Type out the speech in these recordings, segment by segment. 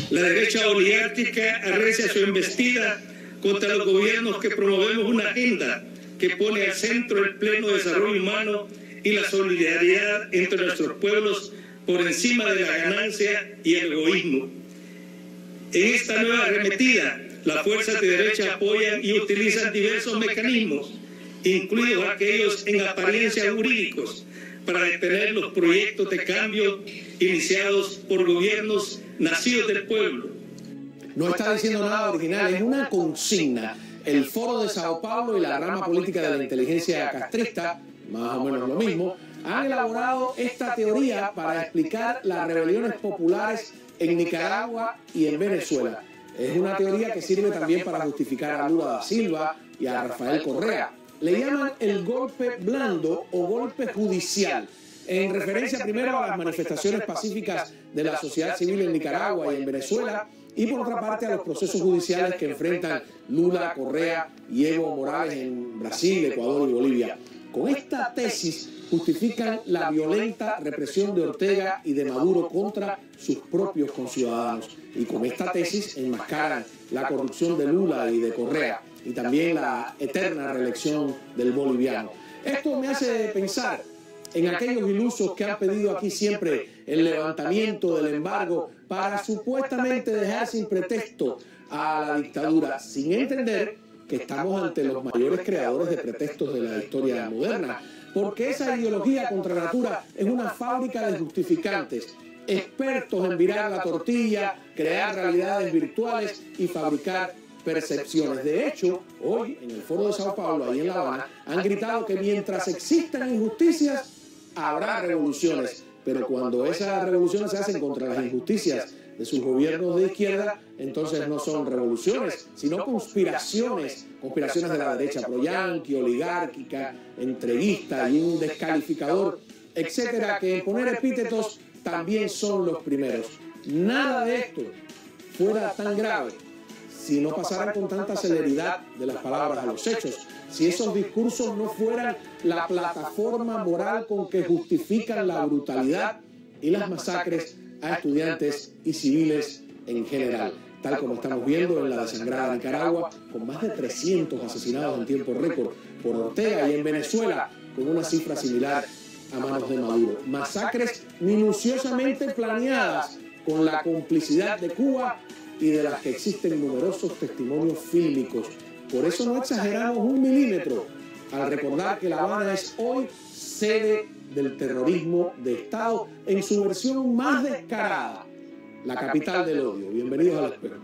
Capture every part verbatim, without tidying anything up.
La derecha oligárquica arrecia su embestida contra los gobiernos que promovemos una agenda que pone al centro el pleno desarrollo humano y la solidaridad entre nuestros pueblos por encima de la ganancia y el egoísmo. En esta nueva arremetida, las fuerzas de derecha apoyan y utilizan diversos mecanismos, incluidos aquellos en apariencia jurídicos, para detener los proyectos de cambio iniciados por gobiernos nacidos del pueblo. No está diciendo nada original, es una consigna. El Foro de Sao Paulo y la rama política de la inteligencia castrista, más o menos lo mismo, han elaborado esta teoría para explicar las rebeliones populares en Nicaragua y en Venezuela. Es una teoría que sirve también para justificar a Lula da Silva y a Rafael Correa. Le llaman el golpe blando o golpe judicial, en referencia primero a las manifestaciones pacíficas de la sociedad civil en Nicaragua y en Venezuela, y por otra parte a los procesos judiciales que enfrentan Lula, Correa y Evo Morales en Brasil, Ecuador y Bolivia. Con esta tesis justifican la violenta represión de Ortega y de Maduro contra sus propios conciudadanos. Y con esta tesis enmascaran la corrupción de Lula y de Correa y también la eterna reelección del boliviano. Esto me hace pensar en aquellos ilusos que han pedido aquí siempre el levantamiento del embargo para supuestamente dejar sin pretexto a la dictadura, sin entender que estamos ante los mayores creadores de pretextos de la historia moderna, porque esa ideología contra natura es una fábrica de justificantes, expertos en virar la tortilla, crear realidades virtuales y fabricar percepciones. De hecho, hoy en el Foro de Sao Paulo, ahí en La Habana, han gritado que mientras existan injusticias, habrá revoluciones, pero cuando esas revoluciones se hacen contra las injusticias de sus gobiernos de izquierda, entonces no son revoluciones, sino conspiraciones, conspiraciones de la derecha pro-yanqui, oligárquica, entreguista y un descalificador, etcétera, que en poner epítetos también son los primeros. Nada de esto fuera tan grave si no pasaran con tanta celeridad de las palabras a los hechos, si esos discursos no fueran la plataforma moral con que justifican la brutalidad y las masacres a estudiantes y civiles en general, tal como estamos viendo en la desangrada Nicaragua, con más de trescientos asesinados en tiempo récord por Ortega, y en Venezuela, con una cifra similar a manos de Maduro. Masacres minuciosamente planeadas con la complicidad de Cuba y de las que existen numerosos testimonios fílmicos. Por eso no exageramos un milímetro al recordar que La Habana es hoy sede del terrorismo de Estado en su versión más descarada, la capital del odio. Bienvenidos al espejo.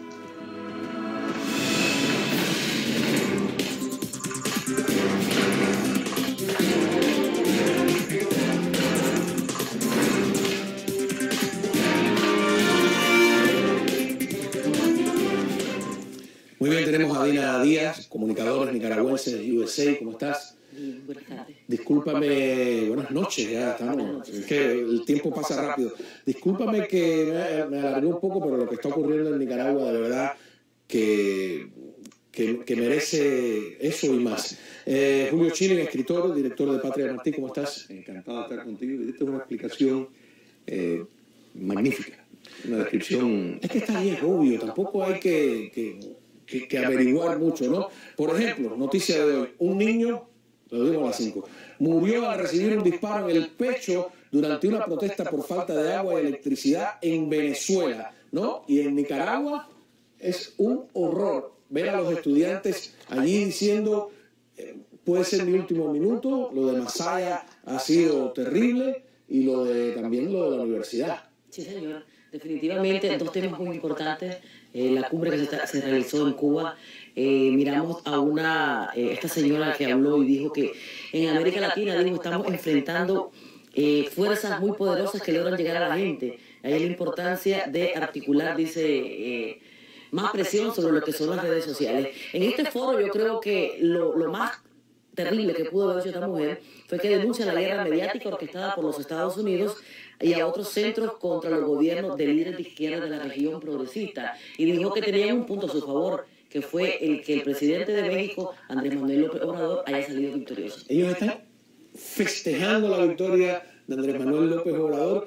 Muy bien, tenemos a Dina Díaz, comunicadora nicaragüense de U S A. ¿Cómo estás? Buenas tardes. Discúlpame, buenas noches, ya estamos, es que el tiempo pasa rápido. Discúlpame que me, me alargué un poco, pero lo que está ocurriendo en Nicaragua de verdad que, que, que merece eso y más. Eh, Julio Chilling, escritor, director de Patria Martí, ¿cómo estás? Encantado de estar contigo. Y esta es una explicación eh, magnífica, una descripción. Es que está ahí, es obvio, tampoco hay que, que, que, que averiguar mucho, ¿no? Por ejemplo, noticia de hoy, un niño, lo digo a las cinco, murió al recibir un disparo en el pecho durante una protesta por falta de agua y electricidad en Venezuela, ¿no? Y en Nicaragua es un horror ver a los estudiantes allí diciendo, eh, puede ser mi último minuto, lo de Masaya ha sido terrible y lo de también lo de la universidad. Sí, señor. Definitivamente, dos temas muy importantes. Eh, la cumbre que se, está, se realizó en Cuba, eh, miramos a una, eh, esta señora que habló y dijo que en América Latina, dijo, estamos enfrentando eh, fuerzas muy poderosas que logran llegar a la gente. Ahí la importancia de articular, dice, eh, más presión sobre lo que son las redes sociales. En este foro yo creo que lo, lo más terrible que pudo haber hecho esta mujer fue que denuncia la guerra mediática orquestada por los Estados Unidos y a otros centros contra los gobiernos de líderes de izquierda de la región progresista, y dijo que tenían un punto a su favor, que fue el que el presidente de México, Andrés Manuel López Obrador, haya salido victorioso. Ellos están festejando la victoria de Andrés Manuel López Obrador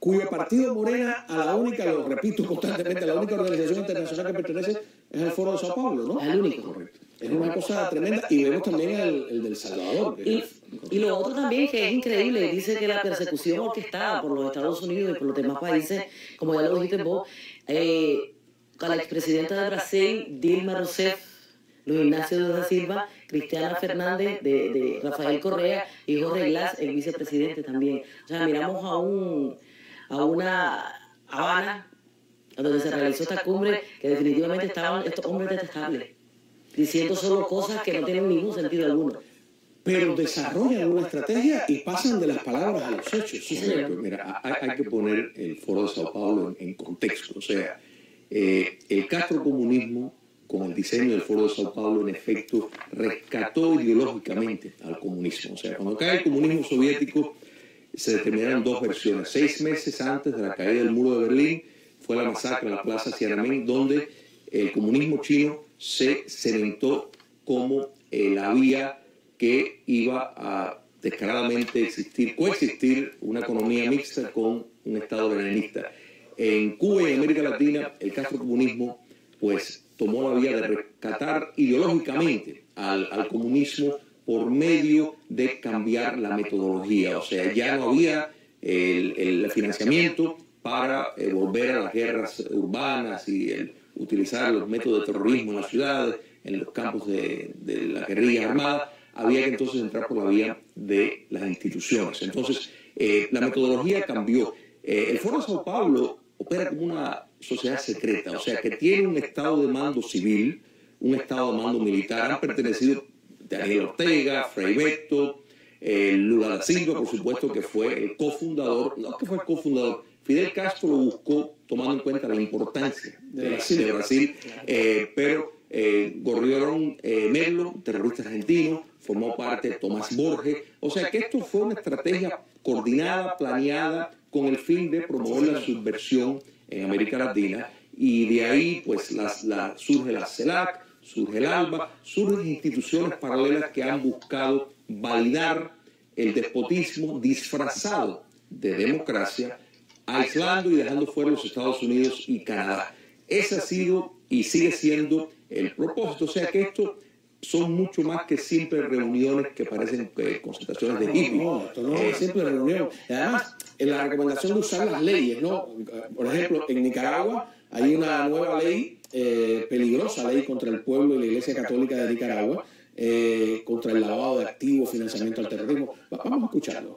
cuyo partido Morena, a la única, lo repito constantemente, a la única organización internacional que pertenece es el Foro de Sao Paulo, ¿no? El único. Correcto. Es una cosa tremenda. Y vemos también el, el del Salvador. Y, y lo otro también que es increíble, dice que la persecución orquestada por los Estados Unidos y por los demás países, como ya lo dijiste vos, eh, a la expresidenta de Brasil, Dilma Rousseff, Luis Ignacio da Silva, Cristiana Fernández, de, de Rafael Correa y Jorge Glass, el vicepresidente también. O sea, miramos a, un, a una Habana donde se realizó esta cumbre que definitivamente estaban estos hombres detestables, diciendo solo cosas que no tienen ningún sentido alguno. Pero desarrollan una estrategia y pasan de las palabras a los hechos. Sí, señor. Mira, hay, hay que poner el Foro de Sao Paulo en, en contexto. O sea, eh, el castrocomunismo, con el diseño del Foro de Sao Paulo, en efecto, rescató ideológicamente al comunismo. O sea, cuando cae el comunismo soviético, se determinaron dos versiones. Seis meses antes de la caída del muro de Berlín, fue la masacre en la plaza Tiananmen, donde el comunismo chino se cementó como eh, la vía que iba a descaradamente existir, coexistir una economía mixta con un Estado leninista. En Cuba y en América Latina, el castrocomunismo pues tomó la vía de rescatar ideológicamente al, al comunismo por medio de cambiar la metodología. O sea, ya no había el, el financiamiento para eh, volver a las guerras urbanas y el, utilizar los métodos de terrorismo en las ciudades, en los campos de, de la guerrilla armada. Había que entonces entrar por la vía de las instituciones. Entonces, eh, la metodología cambió. Eh, el Foro de Sao Paulo opera como una sociedad secreta, o sea, que tiene un estado de mando civil, un estado de mando militar. Han pertenecido Daniel Ortega, Frei Betto, eh, Lula da Silva, por supuesto, que fue el cofundador, no que fue el cofundador, Fidel Castro lo buscó tomando en cuenta la importancia de Brasil, de Brasil eh, pero eh, Gorrión eh, Merlo, terrorista argentino, formó parte de Tomás Borges. O sea que esto fue una estrategia coordinada, planeada, con el fin de promover la subversión en América Latina, y de ahí pues las, la, surge la CELAC, surge el ALBA, surgen instituciones paralelas que han buscado validar el despotismo disfrazado de democracia, aislando y dejando fuera los Estados Unidos y Canadá. Ese ha sido y sigue siendo el propósito. O sea que esto son mucho más que simples reuniones que parecen eh, concentraciones de hippies. No, esto no es simple reunión. Además, en la recomendación de usar las leyes, ¿no? Por ejemplo, en Nicaragua hay una nueva ley, eh, peligrosa ley contra el pueblo y la Iglesia Católica de Nicaragua, eh, contra el lavado de activos, financiamiento al terrorismo. Vamos a escucharlo.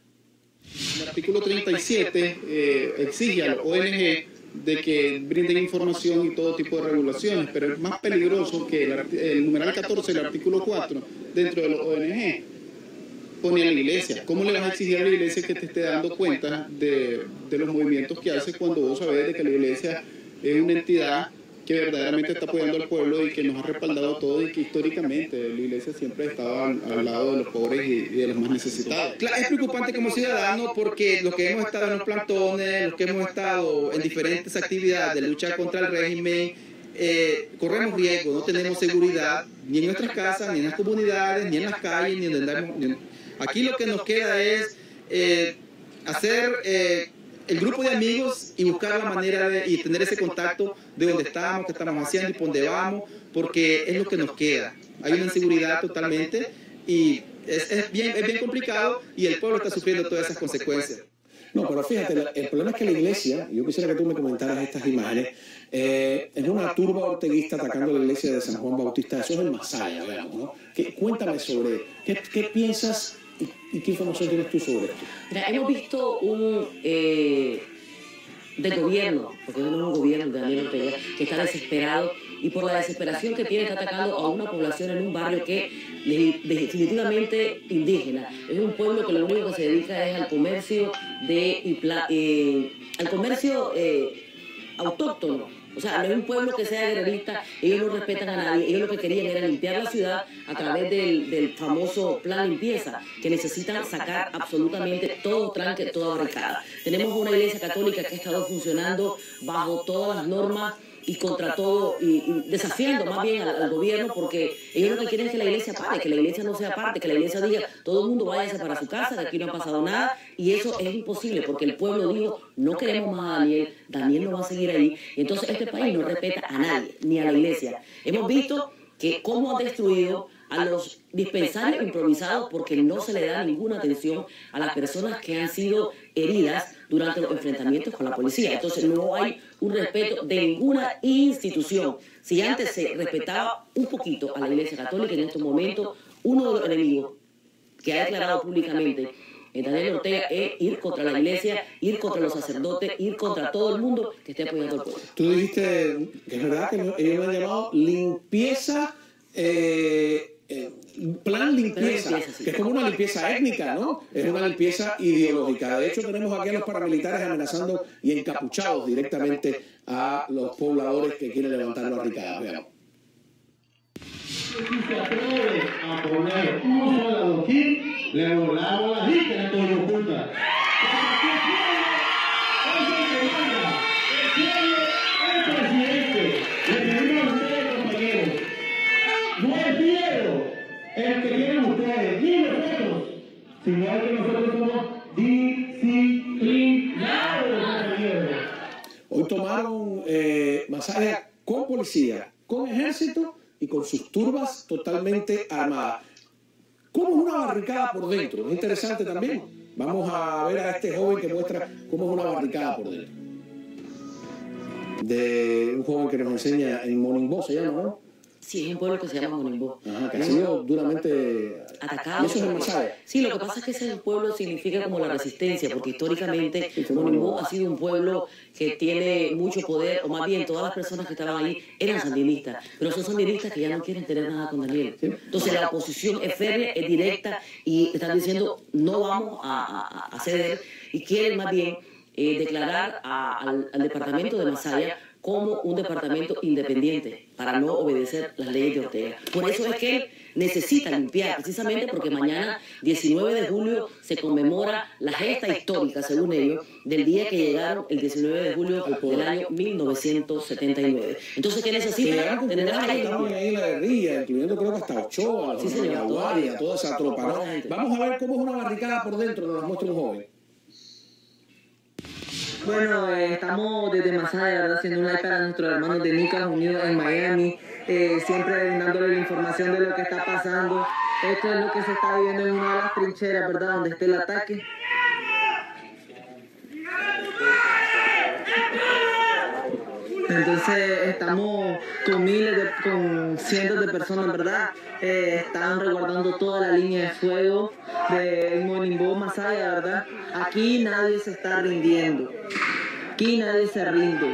El artículo treinta y siete eh, exige a los O N G de que brinden información y todo tipo de regulaciones, pero es más peligroso que el, el numeral catorce del artículo cuatro dentro de los O N G pone a la iglesia. ¿Cómo le vas a exigir a la iglesia que te esté dando cuenta de, de los movimientos que hace cuando vos sabés de que la iglesia es una entidad que verdaderamente está apoyando al pueblo y que nos ha respaldado todo, y que históricamente la iglesia siempre ha estado al, al lado de los pobres y, y de los más necesitados? Claro, es preocupante como ciudadanos porque los que hemos estado en los plantones, los que hemos estado en diferentes actividades de lucha contra el régimen, eh, corremos riesgo, no tenemos seguridad ni en nuestras casas, ni en las comunidades, ni en las calles, ni donde andamos. Ni en... Aquí lo que nos queda es eh, hacer... Eh, el grupo de amigos y buscar la manera de y tener ese contacto de dónde estamos, qué estamos haciendo y por dónde vamos, porque es lo que nos queda. Hay una inseguridad totalmente y es, es, bien, es bien complicado, y el pueblo está sufriendo todas esas consecuencias. No, pero fíjate, el problema es que la iglesia, yo quisiera que tú me comentaras estas imágenes, eh, es una turba orteguista atacando la iglesia de San Juan Bautista. Eso es el Masaya, digamos, ¿no? ¿Qué, cuéntame sobre, ¿qué, qué piensas y, y qué información tienes tú sobre esto? Mira, hemos visto un eh, del gobierno, porque no es un gobierno de Daniel Ortega, que está desesperado, y por la desesperación que tiene está atacando a una población en un barrio que definitivamente indígena. Es un pueblo que lo único que se dedica es al comercio de eh, al comercio eh, autóctono. O sea, no es un pueblo que sea guerrerista, ellos no respetan a nadie, ellos lo que querían era limpiar la ciudad a través del, del famoso plan limpieza, que necesitan sacar absolutamente todo tranque, toda barricada. Tenemos una iglesia católica que ha estado funcionando bajo todas las normas y contra todo, y, y desafiando más bien al, al gobierno, porque ellos lo que quieren es que la iglesia pare, que la iglesia no sea parte, que la iglesia diga, todo el mundo váyase para su casa, que aquí no ha pasado nada, y eso es imposible, porque el pueblo dijo, no queremos más a Daniel, Daniel no va a seguir ahí, y entonces este país no respeta a nadie, ni a la iglesia. Hemos visto que cómo han destruido a los dispensarios improvisados porque no se le da ninguna atención a las personas que han sido heridas durante los enfrentamientos con la policía. Entonces no hay un respeto de ninguna institución. Si antes se respetaba un poquito a la Iglesia Católica, en estos momentos uno de los enemigos que ha declarado públicamente Daniel Ortega es ir contra la iglesia, ir contra los sacerdotes, ir contra todo el mundo que esté apoyando al pueblo. Tú dijiste que es verdad que ellos lo han llamado limpieza, eh, eh, plan limpieza, limpieza sí. que es como una limpieza étnica, ¿no? Es una limpieza ideológica. De hecho, tenemos aquí a los paramilitares amenazando y encapuchados directamente a los pobladores que quieren levantar la barricada. Veamos. Si se atreve a poner uso de la doquín, le volamos la gente de todo lo oculta. El presidente, le pedimos a ustedes, compañeros, no es miedo el que tienen ustedes, ni nosotros, sino que nosotros somos disciplinados, compañeros. Hoy tomaron eh, Masaya con policía, con ejército y con sus turbas totalmente armadas. ¿Cómo es una barricada por dentro? Es interesante también. Vamos a ver a este joven que muestra cómo es una barricada por dentro. De un joven que nos enseña en Monimbó, se llama, ¿no? Sí, es un pueblo que se llama Monimbó. Ajá, que ha sido duramente atacado. Eso es en Masaya. Sí, lo que pasa es que ese pueblo significa como la resistencia, porque históricamente Monimbó ha sido un pueblo que tiene mucho poder, o más bien todas las personas que estaban ahí eran sandinistas, pero son sandinistas que ya no quieren tener nada con Daniel. Entonces la oposición es férrea, es directa, y están diciendo no vamos a, a, a ceder, y quieren más bien eh, declarar a, al, al departamento de Masaya como un departamento independiente para no obedecer las leyes de Ortega. Por eso es que él necesita limpiar, precisamente porque mañana, diecinueve de julio, se conmemora la gesta histórica, según ellos, del día que llegaron el diecinueve de julio del año mil novecientos setenta y nueve. Entonces, ¿qué necesita? Tener la ley limpia. Ahí la guerrilla, incluyendo creo que hasta Ochoa, sí, señor, la Guardia, toda esa tropa, ¿no? Vamos a ver cómo es una barricada por dentro, nos la muestra un joven. Bueno, eh, estamos desde Masaya, ¿verdad?, haciendo un live para nuestros hermanos de Nicas unidos en Miami, eh, siempre dándole la información de lo que está pasando. Esto es lo que se está viviendo en una de las trincheras, ¿verdad?, donde está el ataque. Entonces estamos con miles, de, con cientos de personas, ¿verdad? Eh, están resguardando toda la línea de fuego de Monimbó, Masaya, ¿verdad? Aquí nadie se está rindiendo. Aquí nadie se rinde.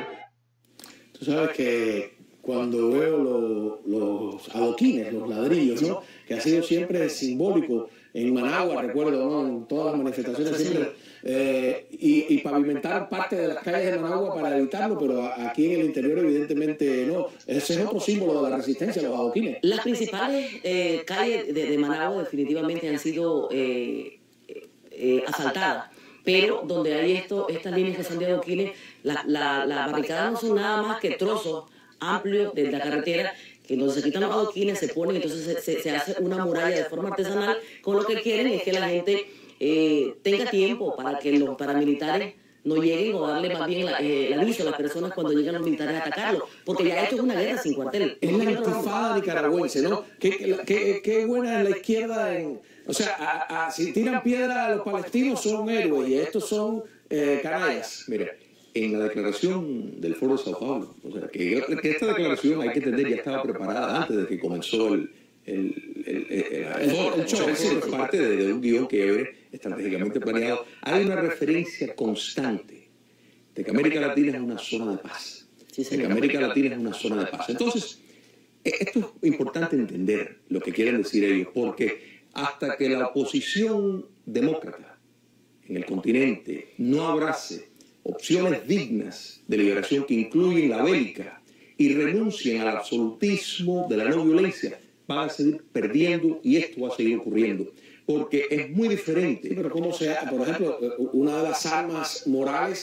Tú sabes que cuando veo lo, los adoquines, los ladrillos, ¿no?, que ha sido siempre simbólico en Managua, recuerdo, ¿no?, en todas las manifestaciones siempre, eh, y, y pavimentar parte de las calles de Managua para evitarlo, pero aquí en el interior evidentemente no. Ese es otro símbolo de la resistencia, los adoquines. Las principales eh, calles de, de Managua definitivamente han sido eh, eh, asfaltadas, pero donde hay esto, estas líneas que son de adoquines, las la, la barricadas no son nada más que trozos amplios de la carretera, que donde se quitan los adoquines, se ponen, entonces se, se, se hace una muralla de forma artesanal, con lo que quieren es que la gente eh, tenga tiempo para que los paramilitares no lleguen, o darle más bien la, eh, el aviso a las personas cuando llegan los militares a atacarlo, porque ya esto es una guerra sin cuartel. Es la intifada nicaragüense, ¿no? Qué, qué, qué buena es la izquierda en... O sea, a, a, si tiran piedra a los palestinos son héroes y estos son eh, canallas. Mira, en la declaración del Foro de Sao Paulo, o sea, que, que esta declaración hay que entender ya estaba preparada antes de que comenzó el, el, el, el, el, el foro. El show, es decir, es parte de, de un guión que es estratégicamente planeado. Hay una referencia constante de que América Latina es una zona de paz. De que América Latina es una zona de paz. Entonces, esto es importante entender lo que quieren decir ellos, porque hasta que la oposición demócrata en el continente no abrace opciones dignas de liberación que incluyen la bélica y renuncien al absolutismo de la no violencia, van a seguir perdiendo y esto va a seguir ocurriendo. Porque es muy diferente. Sí, pero ¿cómo sea? Por ejemplo, una de las armas morales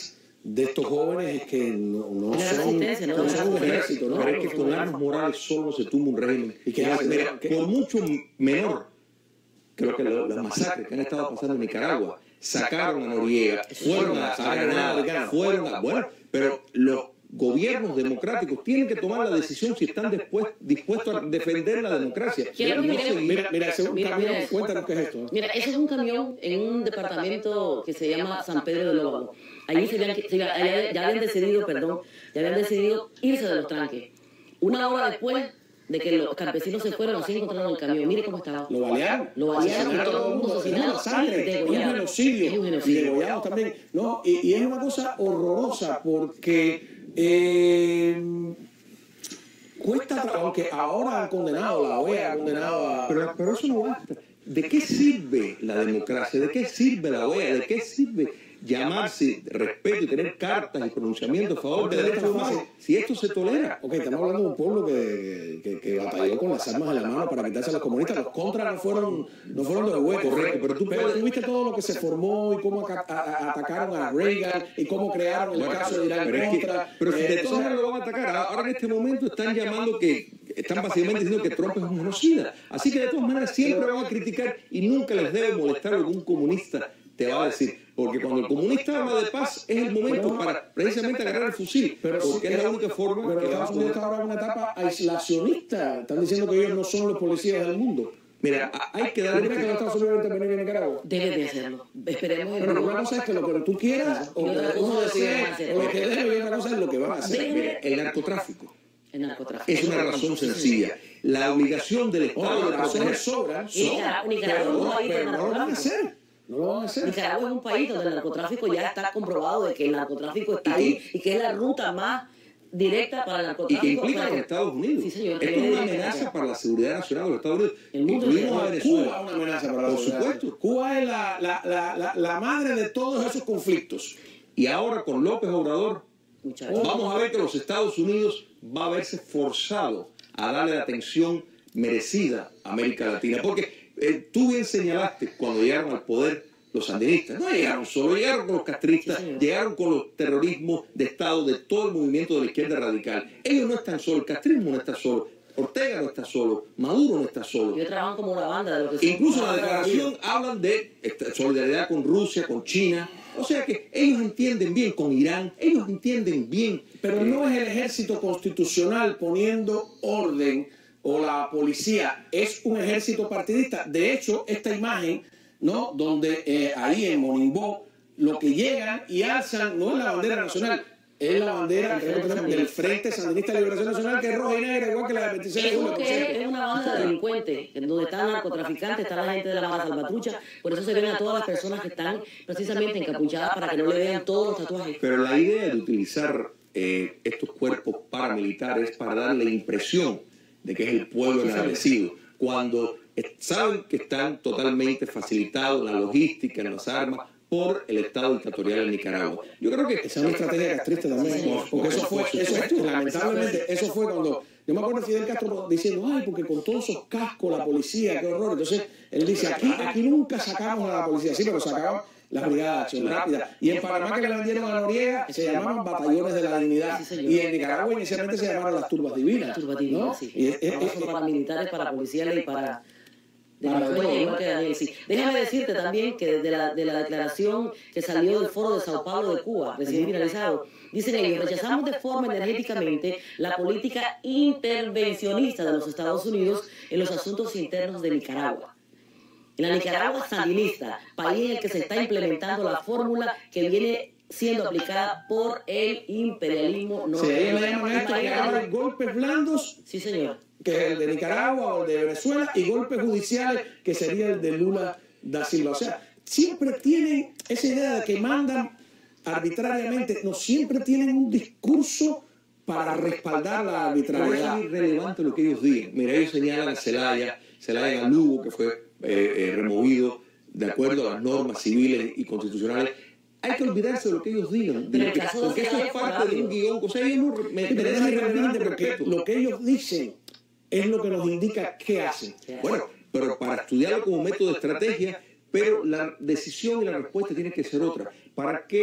de estos jóvenes es que no, no La son, resistencia, no, no la son un resistencia. ejército, ¿no? Pero es que con armas morales solo se tumba un régimen. ¿Y qué Mira, hace? mira, ¿Qué? por mucho menor, creo que lo- las masacres que han estado pasando en Nicaragua, sacaron a Noriega, fueron a, a Granada, fueron a... Bueno, pero los gobiernos democráticos tienen que tomar la decisión si están después, dispuestos a defender la democracia. Quiero que No miremos- seguir- Mira, mira, ese es un Mira, camión, mira eso. cuéntanos qué es esto. ¿no? Mira, eso es un camión en un departamento que se llama San Pedro de Lóbago. Allí se habían, se habían- allá- ya habían decidido, perdón, ya habían decidido irse de los tranques. Una hora después de que los campesinos se fueron, así encontraron el camión. Mire cómo estaba. Lo balearon. Lo balearon, Asesinaron a todo el mundo Es asesinado, una masacre, y es un degollaron. genocidio. Es un Y genocidio. degollados también. No, y, y es una cosa horrorosa porque eh, cuesta, tra- aunque ahora han condenado, la O E A ha condenado a... Pero, pero eso no basta. ¿De qué sirve la democracia? ¿De qué sirve la O E A? ¿De qué sirve llamarse respeto y tener cartas y pronunciamientos a favor de derechos humanos si esto se tolera? Ok, estamos hablando de un pueblo que, que, que batalló con las armas en la mano para quitarse a los comunistas. Los contras no fueron, no fueron de hueco. Correcto, pero tú puedes- tuviste todo lo que se formó y cómo aca- a- a- atacaron a Reagan y cómo crearon el Bueno, caso de Irán pero es que- contra. pero si eh, de o todas sea, maneras lo van a atacar, ahora en este momento están llamando que, están básicamente diciendo que Trump es un genocida. Así que de todas maneras siempre van a criticar y nunca les debe molestar lo que un comunista te va a decir. Porque cuando el comunista habla de paz es el momento para precisamente agarrar el fusil, Pero porque sí, es la única forma pero que va a Estados Unidos poder... está ahora en una etapa aislacionista. Están diciendo que ellos no son los policías del mundo. Mira, a- hay que ¿Tú darle... crees que los Estados Unidos van a intervenir en Nicaragua? Debe de hacerlo. Esperemos en Pero Dios. una cosa es que lo que tú quieras o Y otra que uno cosa es lo que van a desee hacer. o lo que debe y otra cosa es lo que van a hacer. Mira, el narcotráfico El narcotráfico. es una razón sencilla. La obligación del Estado Oye, de las razones proteger... sobran, Y Nicaragua- Nicaragua es un país de pero no lo van a narcotráfico. hacer. No lo van a hacer. Nicaragua es un país donde el narcotráfico ya está comprobado de que el narcotráfico está ahí y que es la ruta más directa para el Y narcotráfico. que implica a Para- los Estados Unidos. Sí, señor. Esto es una amenaza para la seguridad nacional de los Estados Unidos. El mundo Incluimos entero. a Cuba Venezuela. es una amenaza para la Por sociedad. supuesto. Cuba es la, la, la, la, la madre de todos esos conflictos. Y ahora con López Obrador, Muchachos. vamos a ver que los Estados Unidos va a verse forzado a darle la atención merecida a América Latina. Porque eh, tú bien señalaste, cuando llegaron al poder los sandinistas, no llegaron solo, llegaron con los castristas, Sí, señor. llegaron con los terrorismos de Estado, de todo el movimiento de la izquierda radical. Ellos no están solos, el castrismo no está solo, Ortega no está solo, Maduro no está solo. Ellos trabajan como una banda de lo que son- Incluso en la declaración hablan de esta solidaridad con Rusia, con China. O sea que ellos entienden bien con Irán, ellos entienden bien. Pero no es el ejército constitucional poniendo orden o la policía, es un ejército partidista. De hecho, esta imagen, ¿no? Donde eh, ahí en Monimbó, lo que llegan y alzan no es la bandera nacional, es la bandera creo que tenemos, del Frente Sandinista de Liberación Nacional, que es roja y negra, igual que la del veintiséis de Es julio. como por que cierto. es una banda de delincuentes, en donde están narcotraficantes, está la gente de la Mara Salvatrucha, por eso se ven a todas las personas que están precisamente encapuchadas para que no le vean todos los tatuajes. Pero la idea de utilizar eh, estos cuerpos paramilitares es para dar la impresión de que es el pueblo enardecido, cuando eh, saben que están totalmente facilitados en la logística, en las armas, por el Estado dictatorial en Nicaragua. Yo creo que Esa es una estrategia castrista también, Sí, señor. porque eso fue, eso es, lamentablemente, eso fue cuando, yo me acuerdo de Fidel Castro diciendo, ay, porque con todos esos cascos, la policía, qué horror. Entonces, él dice, aquí, aquí nunca sacamos a la policía, sí, pero sacaban las brigadas de acción rápida. Y en Panamá, que le vendieron a Noriega, se llamaban batallones de la dignidad. Sí, señor. Y en Nicaragua inicialmente se llamaron las turbas divinas. Turbas divinas, ¿no? sí. Y es- es- Ahora es- son para militares, para policiales y para... De Para la todo, igual ¿no? que Daniel, sí. Déjame decirte también que de la, de la declaración que salió del Foro de Sao Paulo de Cuba, recién finalizado, dicen ellos, rechazamos de forma enérgicamente la política intervencionista de los Estados Unidos en los asuntos internos de Nicaragua. En la Nicaragua sandinista, país en el que se está implementando la fórmula que viene siendo aplicada por el imperialismo Sí, ellos le llaman a esto que Imagínate. ahora golpes blandos, Sí, señor. que es el de Nicaragua o el de Venezuela, y golpes judiciales, que sería el de Lula da Silva. O sea, siempre tienen esa idea de que mandan arbitrariamente, no, siempre tienen un discurso para respaldar la Pero arbitrariedad. es irrelevante lo que ellos digan. Mira, ellos señalan a Zelaya, Zelaya a Lugo, que fue eh, eh, removido de acuerdo a las normas civiles y constitucionales. Hay que olvidarse de lo que ellos digan, Pero el porque, caso de porque eso Zelaya es fue parte de un rápido. guión. O sea, ellos no me, Sí, pero es merecen irrelevante gran porque respeto. lo que ellos dicen es lo que nos indica qué hacen. Bueno, pero para estudiarlo como método de estrategia, pero la decisión y la respuesta tiene que ser otra. ¿Para qué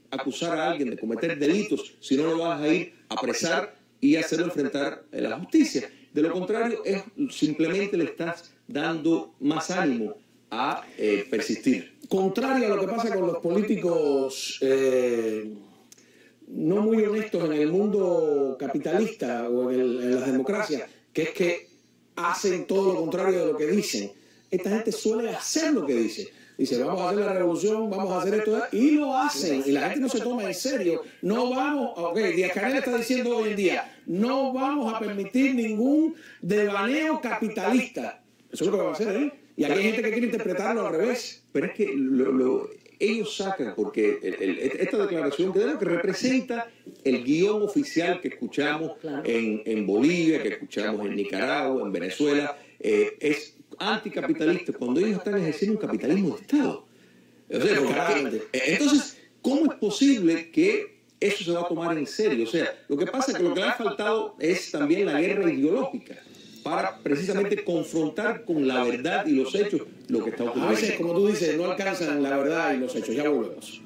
acusar a alguien de cometer delitos si no lo vas a ir a apresar y hacerlo enfrentar a la justicia. De lo contrario, es simplemente le estás dando más ánimo a eh, persistir. Contrario a lo que pasa con los políticos eh, no muy honestos en el mundo capitalista o en, el, en las democracias, que es que hacen todo lo contrario de lo que dicen. Esta gente suele hacer lo que dice. Dice, vamos a hacer la revolución, vamos a hacer esto, y lo hacen. Y la gente no se toma en serio. No vamos, ok, Díaz-Canel está diciendo hoy en día, no vamos a permitir ningún devaneo capitalista. Eso es lo que van a hacer, ¿eh? Y aquí hay gente que quiere interpretarlo al revés. Pero es que lo, lo, ellos sacan, porque el, el, esta declaración que, que representa el guión oficial que escuchamos en, en Bolivia, que escuchamos en Nicaragua, en Venezuela, eh, es anticapitalista cuando ellos están ejerciendo un capitalismo de Estado. O sea, porque, entonces, ¿cómo es posible que eso se va a tomar en serio? O sea, lo que pasa es que lo que le ha faltado es también la guerra ideológica para precisamente confrontar con la verdad y los hechos lo que está ocurriendo. A veces, como tú dices, no alcanzan la verdad y los hechos. Ya volvemos.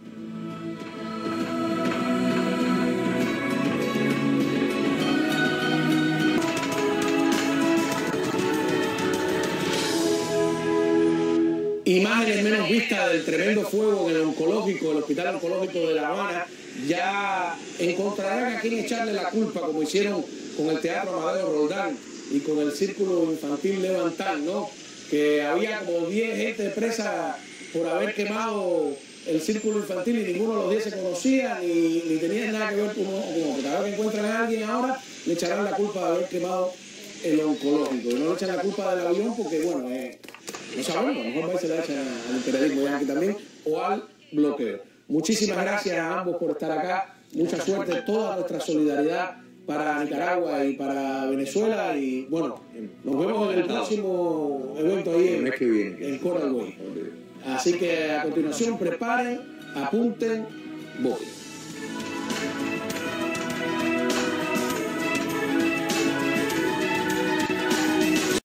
Imágenes menos vistas del tremendo fuego en el oncológico, el Hospital Oncológico de La Habana. Ya encontrarán a quien echarle la culpa, como hicieron con el Teatro Amadeo Roldán y con el Círculo Infantil Levantán, ¿no? Que había como diez gente presa por haber quemado el Círculo Infantil y ninguno de los diez se conocía ni, ni tenía nada que ver con uno. Cada vez que encuentran a alguien ahora, le echarán la culpa de haber quemado el oncológico. Y no le echan la culpa del avión porque, bueno, eh, no sabemos, a lo mejor se le echan al imperialismo yanqui también o al bloqueo. Muchísimas gracias a ambos por estar acá. Mucha suerte, toda nuestra solidaridad para Nicaragua y para Venezuela. Y bueno, nos vemos en el próximo evento ahí en, en Coral Way. Así que a continuación preparen, apunten, voten.